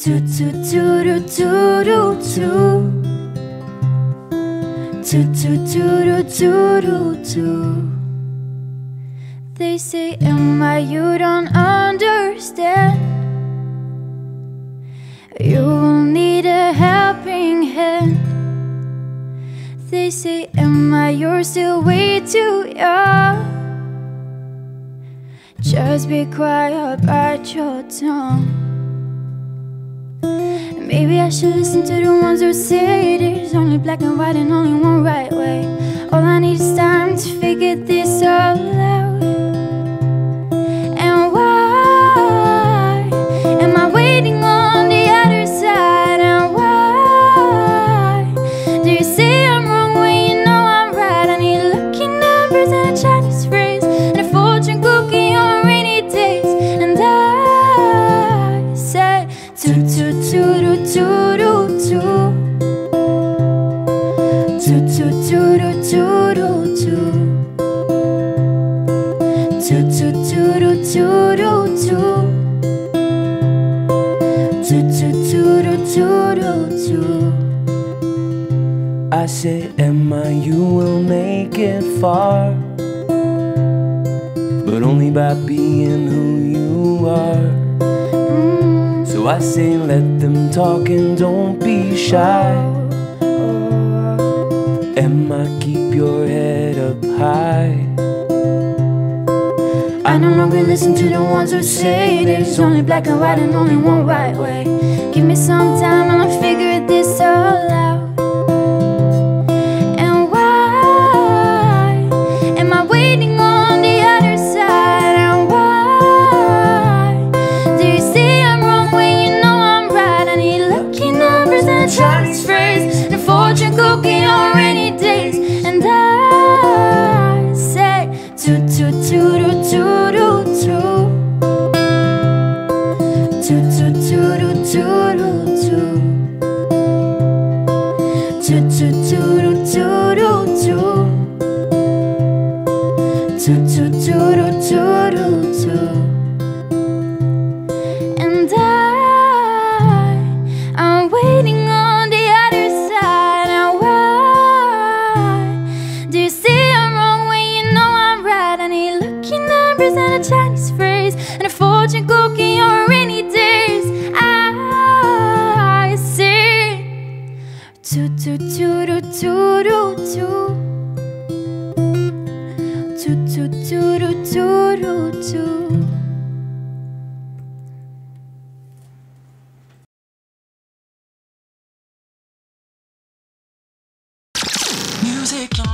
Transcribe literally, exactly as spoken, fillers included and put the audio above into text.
Toot toot toot toot toot. Toot toot toot toot toot. They say, Emma, you don't understand. You will need a helping hand. They say, Emma, you're still way too young. Just be quiet, bite your tongue. Maybe I should listen to the ones who say there's only black and white and only one right way. All I need is time to figure this all out. And why am I waiting on the other side? And why do you say I'm wrong when you know I'm right? I need lucky numbers and a Chinese phrase and a fortune cookie on rainy days. And I say toot toot toot toot toot. Toot toot toot toot toot. Toot toot toot toot toot. Toot toot toot toot toot. I say, Emma, you will make it far, but only by being who you are. So I say, let them talk and don't be shy. Emma, keep your head up high. I no longer listen to the ones who say there's only black and white and only one right way. Give me some time and I'll figure this all out. And why am I waiting on the other side? And why do you say I'm wrong when you know I'm right? I need lucky numbers and a Chinese phrase and a fortune cookie on rainy days. And I say toot toot toot toot toot. Toot toot toot toot toot. Toot toot toot toot toot. Toot toot toot toot toot. And I, I'm waiting on the other side. And why do you say I'm wrong when you know I'm right? I need lucky numbers and a Chinese phrase and a fortune cookie on rainy days. I say toot toot toot toot toot. Toot toot toot toot toot. Music.